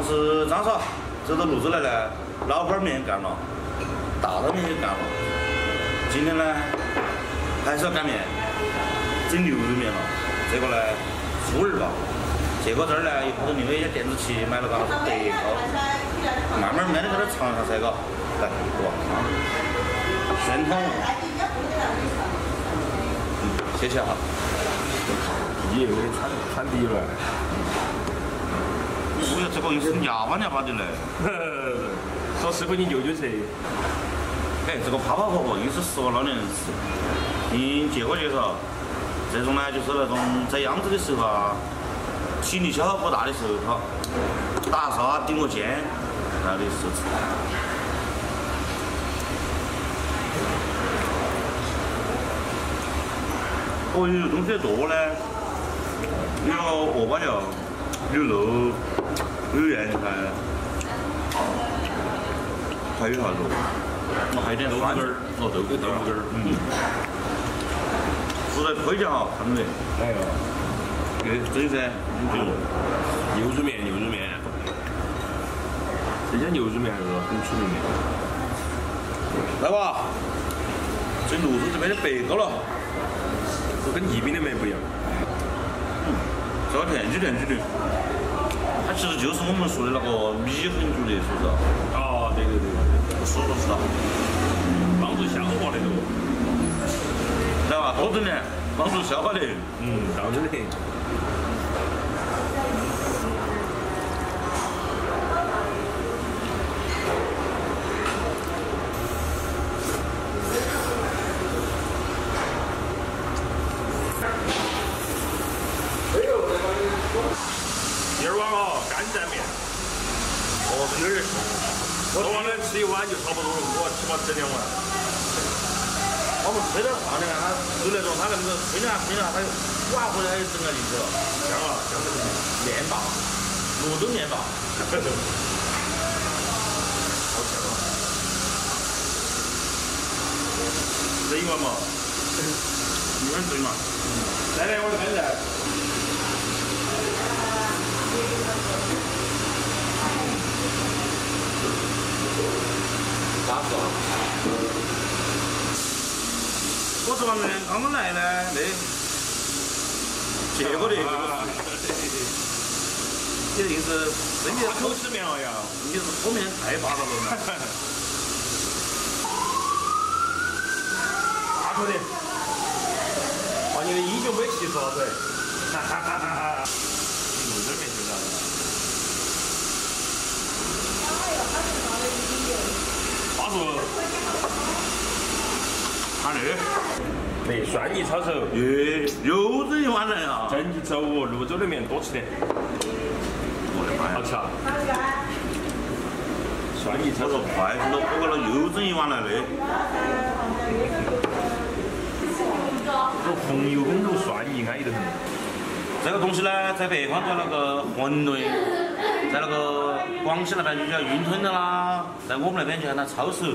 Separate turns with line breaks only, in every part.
是张嫂，走到泸州来呢，老板面干了，大刀面也干了，今天呢还是要干面，整牛肉面了。这个呢初二吧，结果这儿呢又跑到另外一家电子企业买了个德糕，慢慢慢的给它尝一下噻，嘎，来，哇，宣统，谢谢哈。
你又给铲底了。
我要这个又是牙巴牙巴的嘞。
说师傅你舅舅吃。
哎，这个泡泡婆婆又是10万老年人吃。听介绍介绍，这种呢就是那种在秧子的时候啊，体力消耗不大的时候，他打沙顶个肩，然后的时候吃。哦，有东西多呢，有荷包料，有肉，有盐菜，还有啥子？我还有点酸汁儿，哦，豆腐汁儿，实在推荐哈，看到没？
哪个？
这噻，
牛肉面，牛肉面。这家牛肉面还是很出名的。
来吧，这泸州这边的白糕了。
这跟宜宾的面不一样。
这个甜鸡的，它其实就是我们说的那个米粉煮的，是不是？
哦，对，
是的。
帮助消化的这个。
来吧，多整点，帮助消化的。
当真的。今儿晚干蘸面，
今儿
我往那吃一碗就差不多了，我起码吃2碗。
我们吹点话，你看它有那种它那个吹两它哇回来就整个进去了，
香啊，香得很。
面霸，泸州面霸，
好香啊！这一碗嘛，
一碗对嘛？
来2碗干蘸。
巴适啊！我这碗面刚刚来呢，结果的，你这是真的
口吃面了呀！
你是喝面太霸道了嘛？
大口的，把你的英雄杯气出了噻！哈哈哈哈！泸州面就这样子。巴适。
看这，
对，蒜泥抄手。
又整一碗来啊！
整一周哦，泸州的面多吃点。
我的妈呀！
好吃啊！蒜泥抄手。
快去了，喝了又整一碗来的。
这红油公路蒜泥安逸得很。
这个东西呢，在北方叫那个馄饨，在那个广西那边就叫云吞的啦，在我们那边就叫它抄手。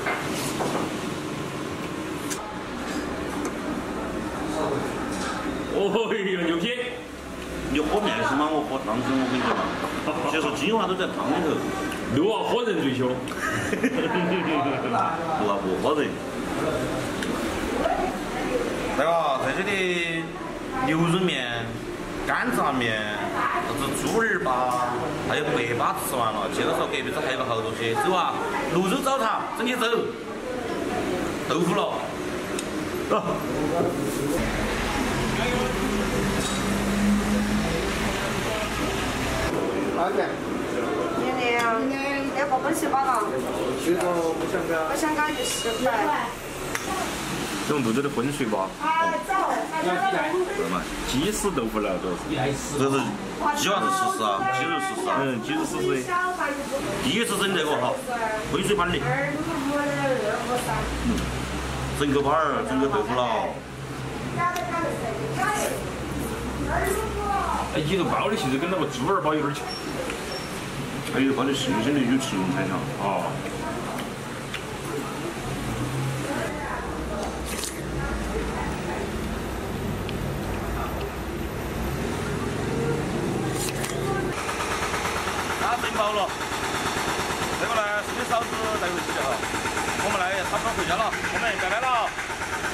哦哟，牛批！
你喝面是吗？我喝汤水，我跟你讲嘛，其实精华都在汤里头。
肉啊，喝人最凶。
不喝人。那个这些的牛肉面、干炸面、啥子猪耳巴，还有白粑吃完了，接着说隔壁这还有个好东西，走啊！泸州澡堂，整起走，豆腐脑。
好的。要个本事包了。这个不想干。不想干就10块。
这种泸州的荤水吧。鸡丝豆腐脑主要是。
这是鸡娃子试试啊，鸡肉试试啊。
鸡肉试试。
第一次整这个哈，浑水版的。整个盘儿，整个豆腐脑。
哎，你这包的其实跟那个猪耳包有点像。
还有包的新鲜的有芹菜肠。
哦。
他整饱了。这个呢是你嫂子带回去的哈。我们呢也差不多回家了，我们拜拜了。